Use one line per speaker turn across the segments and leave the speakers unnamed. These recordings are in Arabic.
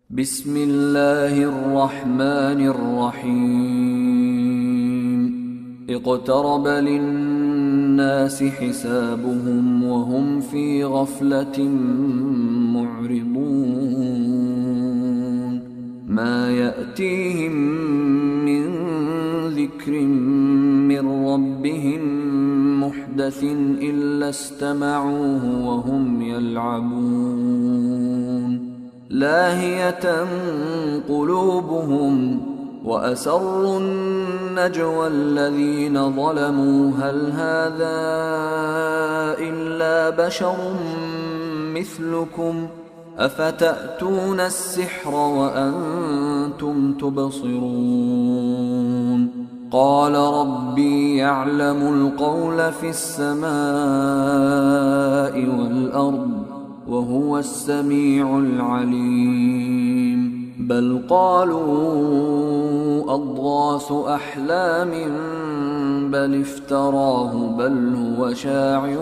بسم الله الرحمن الرحيم اقترب للناس حسابهم وهم في غفلة معرضون ما يأتيهم من ذكر من ربهم محدث إلا استمعوه وهم يلعبون لاهية قلوبهم وأسروا النجوى الذين ظلموا هل هذا إلا بشر مثلكم أفتأتون السحر وأنتم تبصرون قال ربي يعلم القول في السماء والأرض وهو السميع العليم بل قالوا أضغاث أحلام بل افتراه بل هو شاعر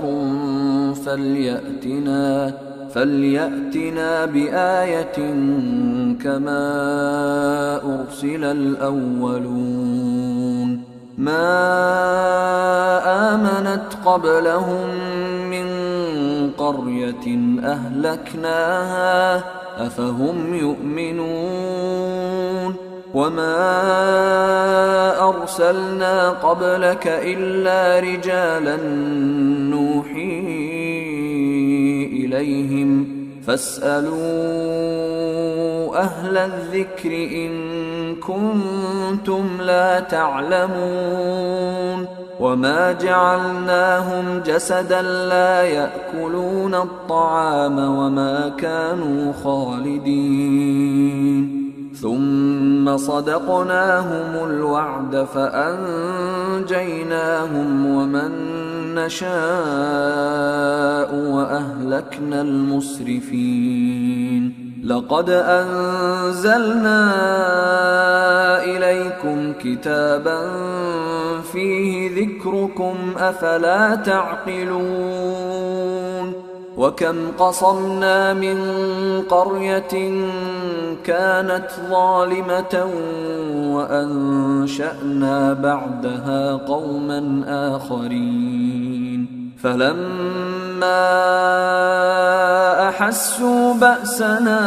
فليأتنا بآية كما أرسل الأولون ما آمنت قبلهم من قرية أهلكناها أفهم يؤمنون وما أرسلنا قبلك إلا رجالا نوحي إليهم فاسألوا أهل الذكر إن كنتم لا تعلمون وما جعلناهم جسدا لا يأكلون الطعام وما كانوا خالدين ثم صدقناهم الوعد فأنجيناهم ومن نشاء وأهلكنا المسرفين لقد أنزلنا إليكم كتابا فيه ذكركم أفلا تعقلون وكم قصمنا من قرية كانت ظالمة وأنشأنا بعدها قوما آخرين فلما أحسوا بأسنا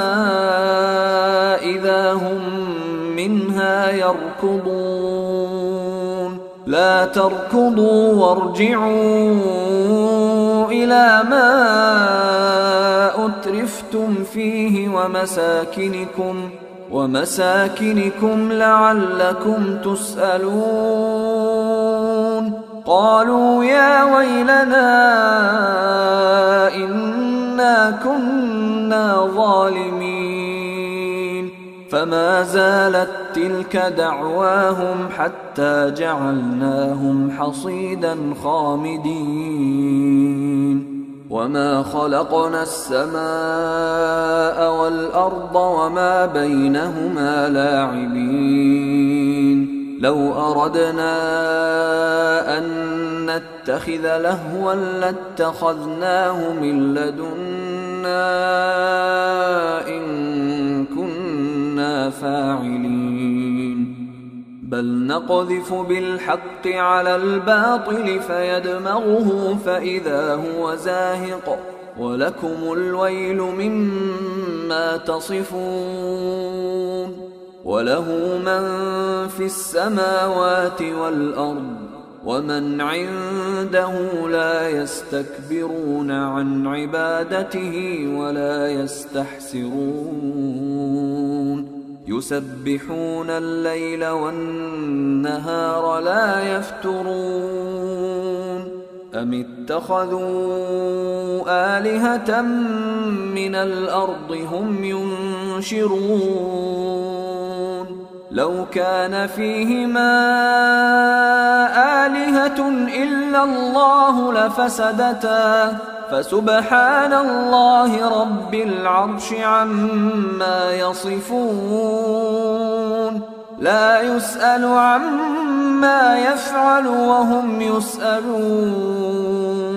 إذا هم منها يركضون لا تركضوا وارجعوا إلى ما أترفتم فيه ومساكنكم لعلكم تسألون قالوا يا ويلنا إنا كنا ظالمين فما زالت تلك دعواهم حتى جعلناهم حصيدا خامدين وما خلقنا السماء والأرض وما بينهما لاعبين لو أردنا أن نتخذ لهوا لاتخذناه من لدنا إن كنا فاعلين بل نقذف بالحق على الباطل فيدمغه فإذا هو زاهق ولكم الويل مما تصفون وله من في السماوات والأرض ومن عنده لا يستكبرون عن عبادته ولا يستحسرون يسبحون الليل والنهار لا يفترون أم اتخذوا آلهة من الأرض هم ينشرون لو كان فيهما آلهة إلا الله لفسدتا فسبحان الله رب العرش عما يصفون لا يسأل عما يفعل وهم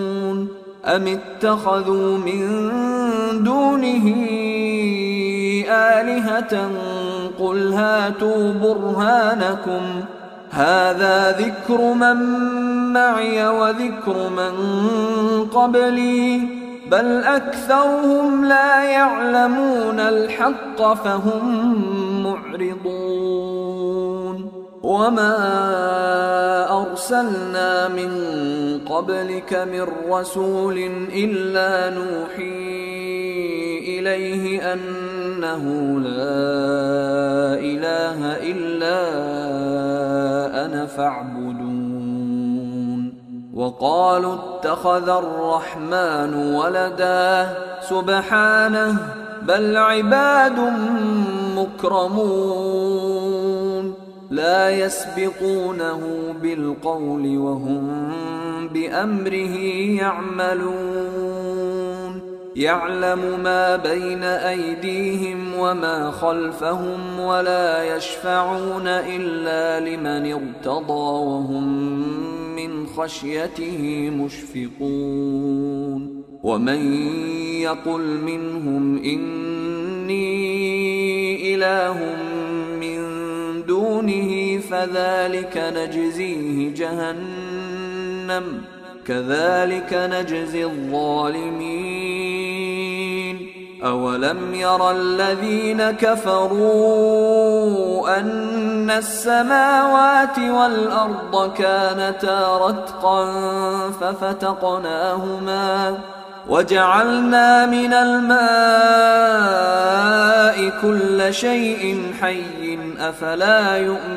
يسألون أم اتخذوا من دونه آلهة قل هاتوا برهانكم هذا ذكر من معي وذكر من قبلي بل أكثرهم لا يعلمون الحق فهم معرضون وما أرسلنا من قبلك من رسول إلا نوحي إليه أنه لا إله إلا أنا فاعبدون وقالوا اتخذ الرحمن ولدا سبحانه بل عباد مكرمون لا يسبقونه بالقول وهم بأمره يعملون يعلم ما بين أيديهم وما خلفهم ولا يشفعون إلا لمن ارتضى وهم من خشيته مشفقون ومن يقل منهم إني إله من دونه فذلك نجزيه جهنم كذلك نجزي الظالمين أولم ير الذين كفروا أن السماوات والأرض كانتا رتقا ففتقناهما وجعلنا من الماء كل شيء حي أفلا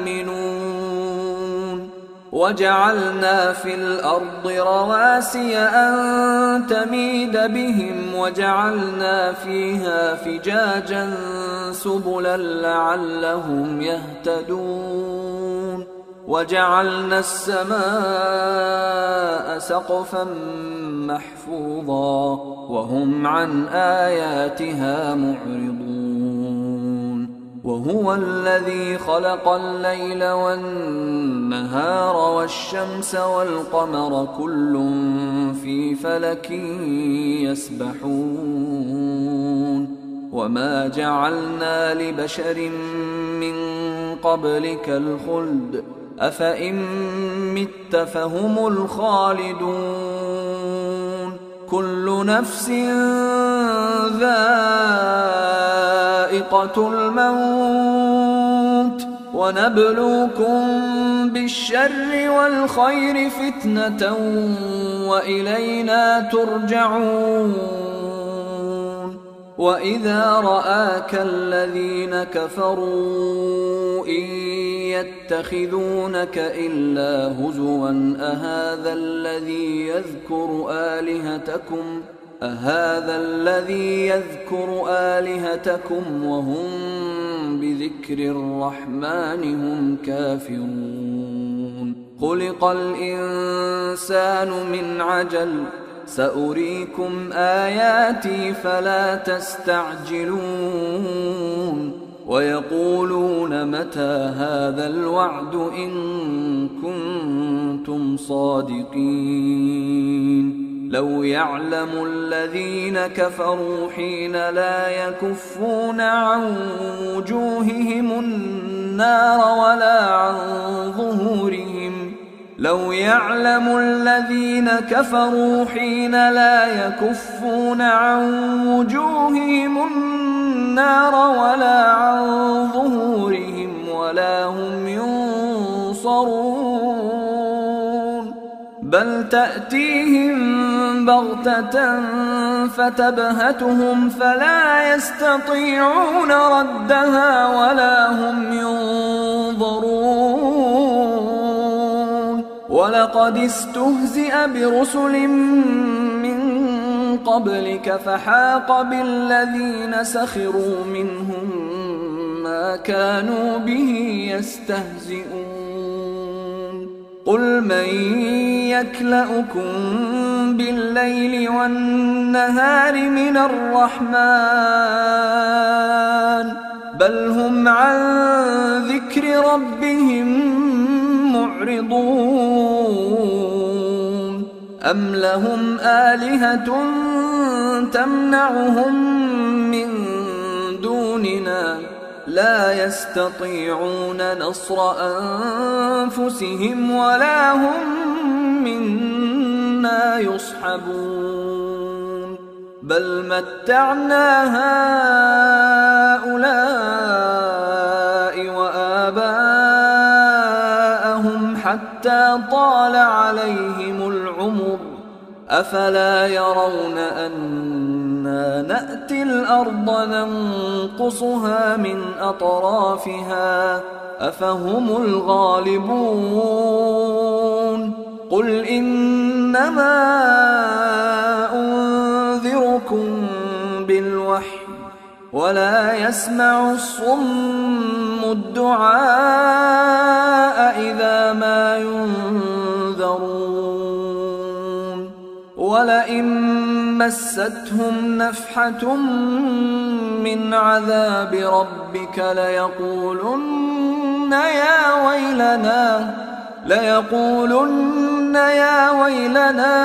يؤمنون وجعلنا في الأرض رواسي أن تميد بهم وجعلنا فيها فجاجا سبلا لعلهم يهتدون وجعلنا السماء سقفا محفوظا وهم عن آياتها معرضون وهو الذي خلق الليل والنهار والشمس والقمر كل في فلك يسبحون وما جعلنا لبشر من قبلك الخلد أفإن مت فهم الخالدون كل نفس ذائقة الموت ونبلوكم بالشر والخير فتنة وإلينا ترجعون وإذا رآك الذين كفروا إن يتخذونك إلا هزوا أهذا الذي يذكر آلهتكم وهم بذكر الرحمن هم كافرون خلق الإنسان من عجل سأريكم آياتي فلا تستعجلون ويقولون متى هذا الوعد إن كنتم صادقين لو يعلم الذين كفروا حين لا يكفون عن وجوههم النار ولا عن ظهورهم لو يعلم الذين كفروا حين لا يكفون عن وجوههم النار ولا عن ظهورهم ولا هم ينصرون بل تأتيهم بغتة فتبهتهم فلا يستطيعون ردها ولا هم ينظرون ولقد استهزئ برسل من قبلك فحاق بالذين سخروا منهم ما كانوا به يستهزئون قل من يكلؤكم بالليل والنهار من الرحمن بل هم عن ذكر ربهم معرضون أم لهم آلهة تمنعهم من دون دوننا لا يستطيعون نصر أنفسهم ولا هم منا يصحبون بل متعنا هؤلاء وآباءهم حتى طال عليهم العمر أفلا يرون أنا نأتي الأرض ننقصها من أطرافها أفهم الغالبون قل إنما أنذركم بالوحي ولا يسمع الصم الدعاء إذا ما ينذرون ولئن مستهم نفحة من عذاب ربك ليقولن يا ويلنا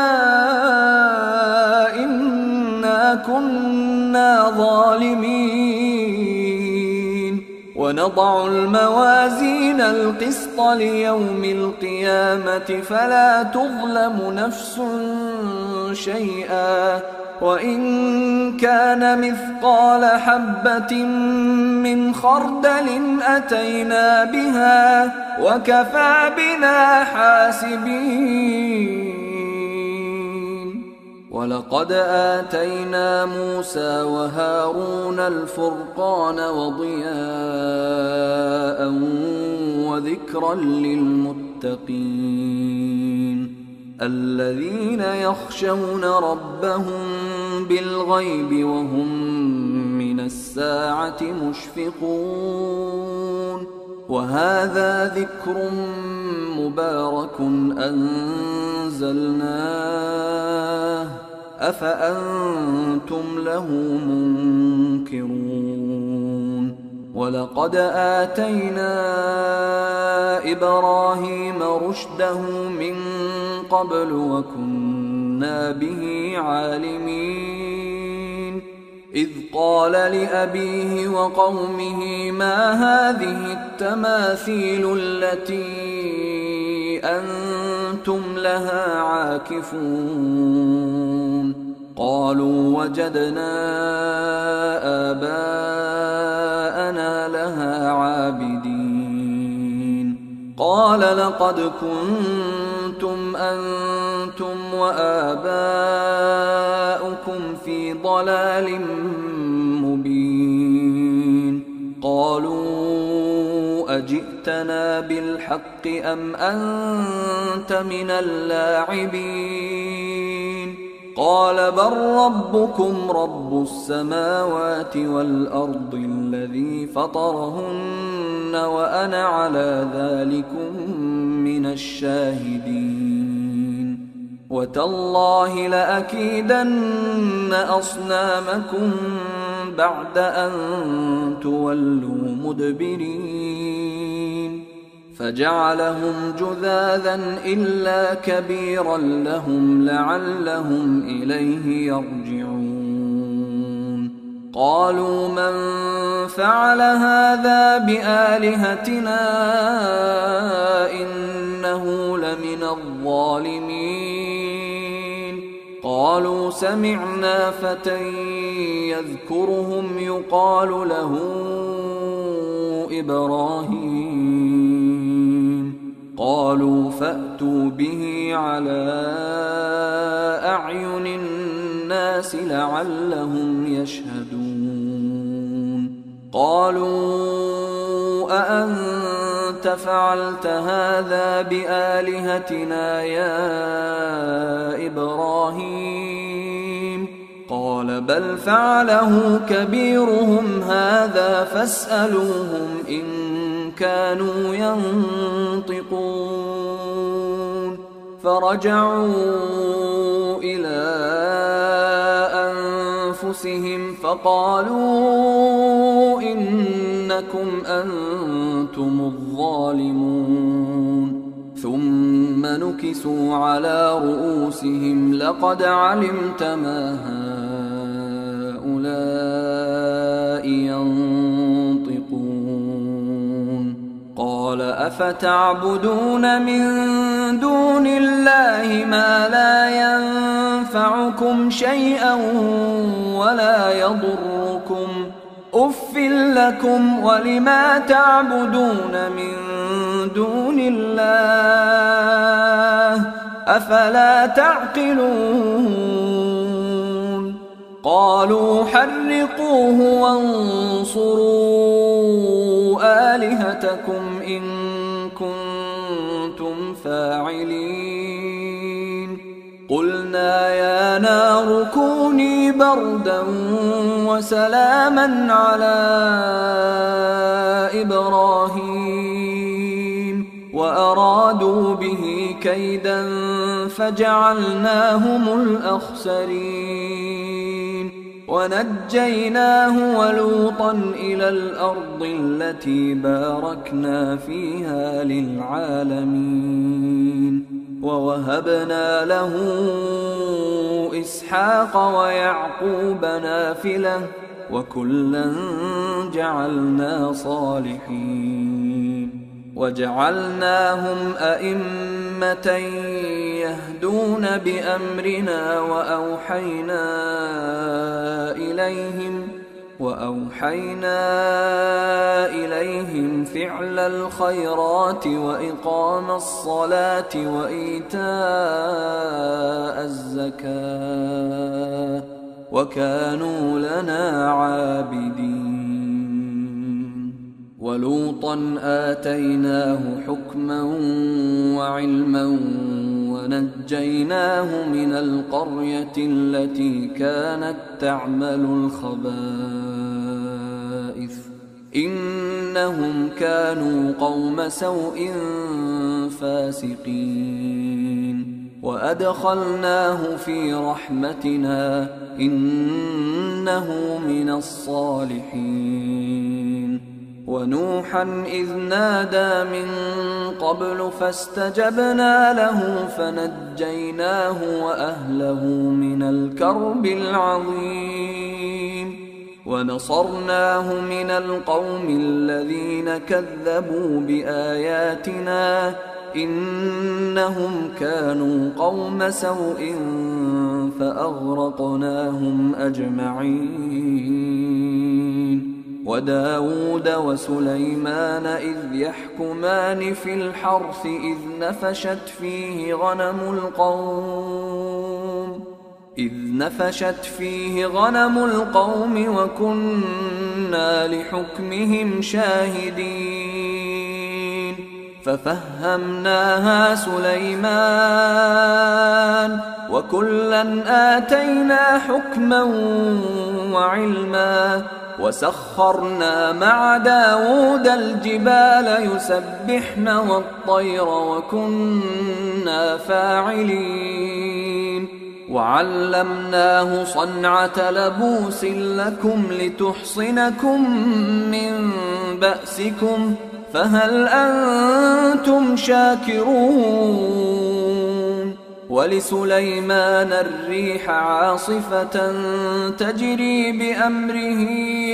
إنا كنا ظالمين ونضع الموازين القسط ليوم القيامة فلا تظلم نفس شيئا وإن كان مثقال حبة من خردل أتينا بها وكفى بنا حاسبين ولقد آتينا موسى وهارون الفرقان وضياء وذكرا للمتقين الذين يخشون ربهم بالغيب وهم من الساعة مشفقون وهذا ذكر مبارك أنزلناه أفأنتم له منكرون ولقد آتينا إبراهيم رشده من قبل وكنا به عالمين إذ قال لأبيه وقومه ما هذه التماثيل التي أنتم لها عاكفون قالوا وجدنا آباءنا لها عابدين قال لقد كنتم أنتم وآباؤكم في ضلال مبين قالوا أجئتنا بالحق أم أنت من اللاعبين قال بل ربكم رب السماوات والأرض الذي فطرهن وأنا على ذلكم من الشاهدين وتالله لأكيدن أصنامكم بعد أن تولوا مدبرين فجعلهم جذاذا إلا كبيرا لهم لعلهم إليه يرجعون قالوا من فعل هذا بآلهتنا إنه لمن الظالمين قالوا سمعنا فتى يذكرهم يقال له إبراهيم قالوا فأتوا به على أعين الناس لعلهم يشهدون قالوا أأنت فعلت هذا بآلهتنا يا إبراهيم قال بل فعله كبيرهم هذا فاسألوهم إن كانوا ينطقون فرجعوا إلى أنفسهم فقالوا إنكم أنتم الظالمون ثم نكسوا على رؤوسهم لقد علمت ما هؤلاء ينطقون أفتعبدون من دون الله ما لا ينفعكم شيئا ولا يضركم أف لكم ولما تعبدون من دون الله أفلا تعقلون قالوا حرقوه وانصروا آلهتكم إن كنتم فاعلين قلنا يا نار كوني بردا وسلاما على إبراهيم وأرادوا به كيدا فجعلناهم الأخسرين ونجيناه ولوطا إلى الأرض التي باركنا فيها للعالمين ووهبنا له إسحاق ويعقوب نافلة وكلا جعلنا صالحين وجعلناهم أئمة يهدون بأمرنا وأوحينا إليهم فعل الخيرات وإقام الصلاة وإيتاء الزكاة وكانوا لنا عابدين ولوطا آتيناه حكما وعلما ونجيناه من القرية التي كانت تعمل الخبائث إنهم كانوا قوم سوء فاسقين وأدخلناه في رحمتنا إنه من الصالحين ونوحا إذ نادى من قبل فاستجبنا له فنجيناه وأهله من الكرب العظيم ونصرناه من القوم الذين كذبوا بآياتنا إنهم كانوا قوم سوء فأغرقناهم أجمعين وداود وسليمان إذ يحكمان في الحرث إذ نفشت فيه غنم القوم وكنا لحكمهم شاهدين ففهمناها سليمان وكلا آتينا حكما وعلما وسخرنا مع داود الجبال يسبحن والطير وكنا فاعلين وعلمناه صنعة لبوس لكم لتحصنكم من بأسكم فهل أنتم شاكرون ولسليمان الريح عاصفة تجري بأمره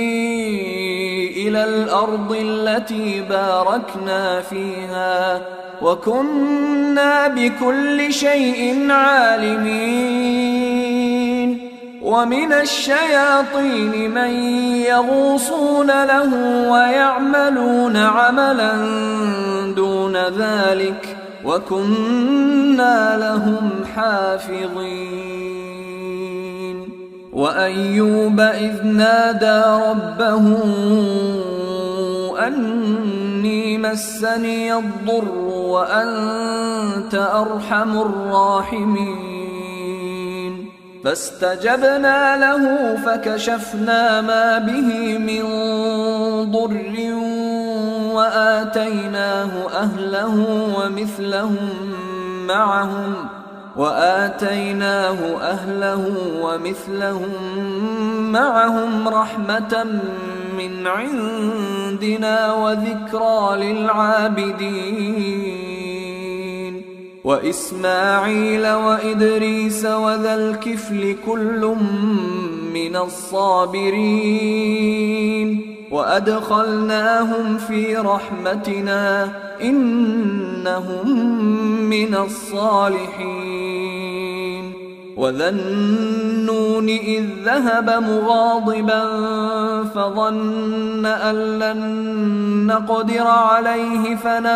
إلى الأرض التي باركنا فيها وكنا بكل شيء عالمين ومن الشياطين من يغوصون له ويعملون عملا دون ذلك وكنا لهم حافظين وأيوب إذ نادى ربه أني مسني الضر وأنت أرحم الراحمين فاستجبنا له فكشفنا ما به من ضر وآتيناه أهله ومثلهم معهم رحمة من عندنا وذكرى للعابدين وإسماعيل وإدريس وذا الكفل كل من الصابرين وأدخلناهم في رحمتنا إنهم من الصالحين. وذا النون إذ ذهب مغاضبا فظن أن لن نقدر عليه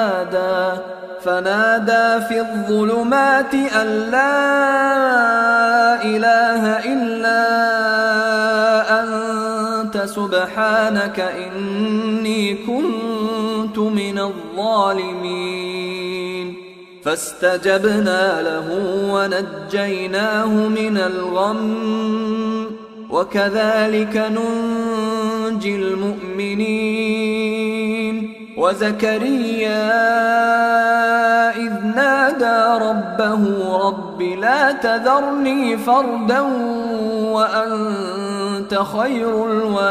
فنادى في الظلمات أن لا إله إلا أنت سبحانك إني كنت من الظالمين. فاستجبنا له ونجيناه من الغم وكذلك ننجي المؤمنين. وزكريا إذ نادى ربه رب لا تذرني فردا وأنت خير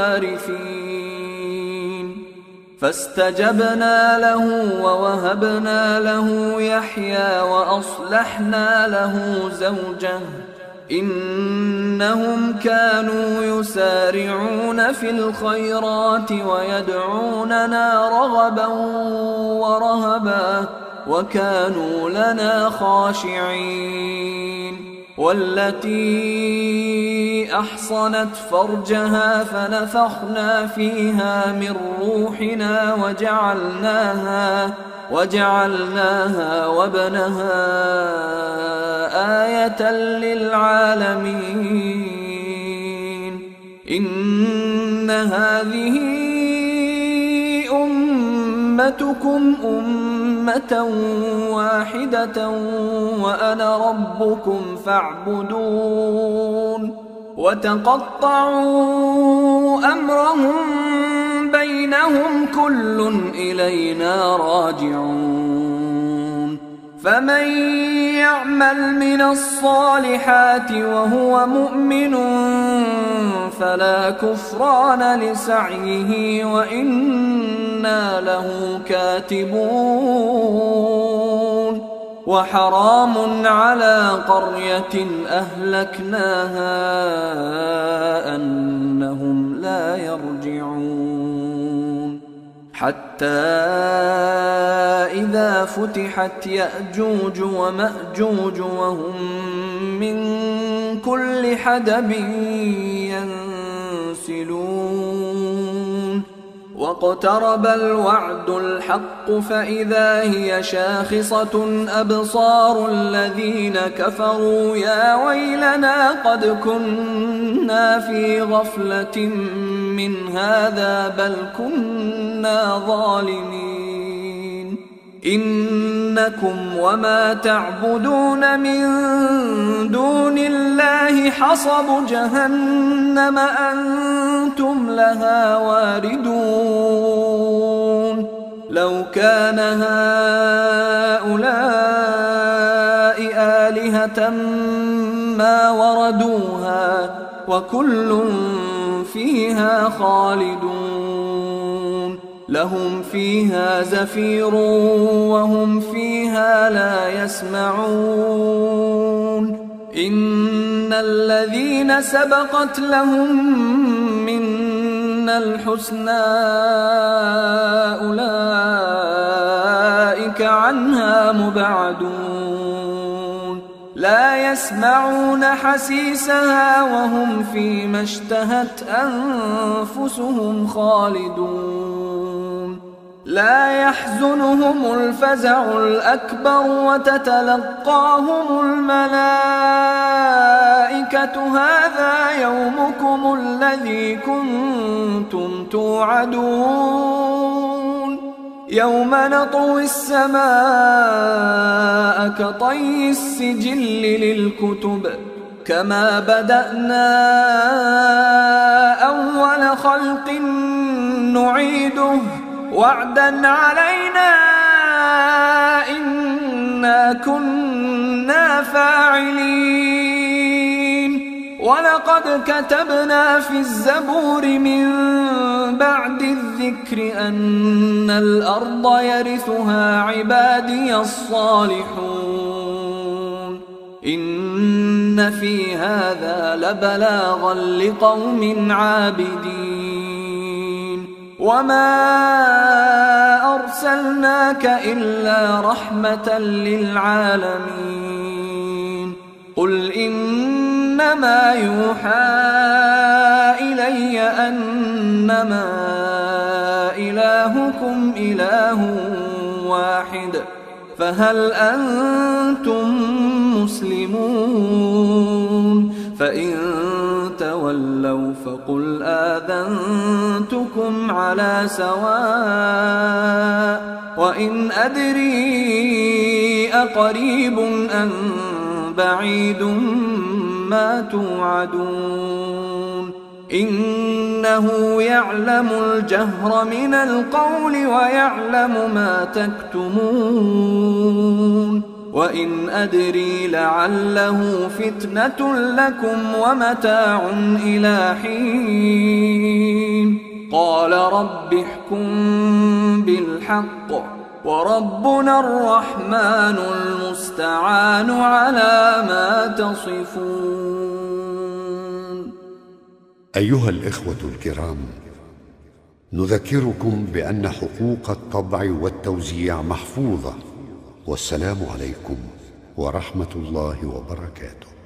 الوارثين. فاستجبنا له ووهبنا له يحيى وأصلحنا له زوجه إنهم كانوا يسارعون في الخيرات ويدعوننا رغبا ورهبا وكانوا لنا خاشعين. والتي أحصنت فرجها فنفخنا فيها من روحنا وجعلناها وابنها آية للعالمين. إن هذه أمتكم أمة واحدة وأنا ربكم فاعبدون. وتقطعوا أمرهم بينهم كل إلينا راجعون. فمن يعمل من الصالحات وهو مؤمن فلا كفران لسعيه وإنا له كاتبون. وحرام على قرية أهلكناها أنهم لا يرجعون. حتى إذا فتحت يأجوج ومأجوج وهم من كل حدب ينسلون. واقترب الوعد الحق فإذا هي شاخصة أبصار الذين كفروا يا ويلنا قد كنا في غفلة من هذا بل كنا ظالمين. إنكم وما تعبدون من دون الله حصب جهنم أنتم لها واردون. لو كان هؤلاء آلهة ما وردوها وكل فيها خالدون. لهم فيها زفير وهم فيها لا يسمعون. إن الذين سبقت لهم منا الحسنى أولئك عنها مبعدون. لا يسمعون حسيسها وهم فيما اشتهت أنفسهم خالدون. لا يحزنهم الفزع الأكبر وتتلقاهم الملائكة هذا يومكم الذي كنتم توعدون. يوم نطوي السماء كطي السجل للكتب كما بدأنا أول خلق نعيده وعدا علينا إنا كنا فاعلين. ولقد كتبنا في الزبور من بعد الذكر أن الأرض يرثها عبادي الصالحون. إن في هذا لبلاغا لقوم عابدين. وما أرسلناك إلا رحمة للعالمين قل إنما يوحى إلي أنما إلهكم إله واحد فهل أنتم مسلمون فإن تولوا فقل آذنتكم على سواء وإن أدري أقريب أم بعيد ما توعدون إنه يعلم الجهر من القول ويعلم ما تكتمون وإن أدري لعله فتنة لكم ومتاع إلى حين قال رب احكم بالحق وربنا الرحمن المستعان على ما تصفون.
أيها الإخوة الكرام، نذكركم بأن حقوق الطبع والتوزيع محفوظة. والسلام عليكم ورحمة الله وبركاته.